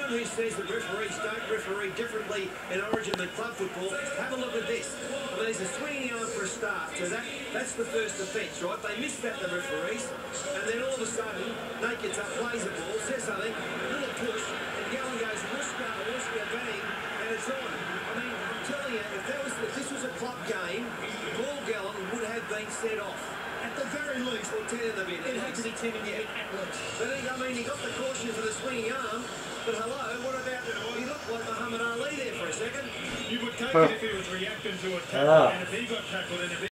anyone who says that referees don't referee differently in Origin than club football, have a look at this. I mean, there's a swinging arm for a start, so that's the first offence, right? They missed that, the referees, and then all of a sudden, Nate gets up, plays the ball, says something, a little push, and Gallen goes, whooshka, bang, and it's on. I mean, I'm telling you, if this was a club game, Paul Gallen would have been set off. At the very least, or 10 in the bit. It had to be 10 in the head at least. But I mean, he got the caution for the swinging arm, but hello, what about, he looked like Muhammad Ali there for a second. You would take it if he was reacting to a tackle, and if he got tackled in a bit.